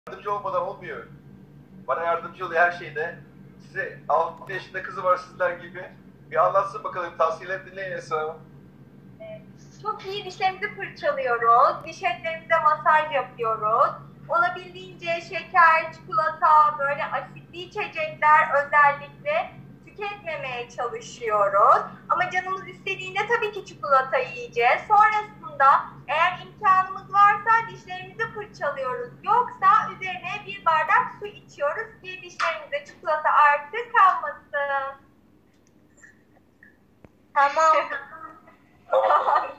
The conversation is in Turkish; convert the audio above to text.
yardımcı olmadan olmuyor. Bana yardımcı oluyor her şeyde. Size 6 yaşında kızı var sizler gibi. Bir anlatsın bakalım, tavsiyeler dinleyin Esra Hanım. Çok iyi dişlerimizi fırçalıyoruz. Diş etlerimize masaj yapıyoruz. Olabildiğince şeker, çikolata, böyle asitli içecekler özellikle tüketmemeye çalışıyoruz. Ama canımız istediğinde tabii ki çikolata yiyeceğiz. Sonrasında eğer imkanımız varsa dişlerimizi fırçalıyoruz. Yoksa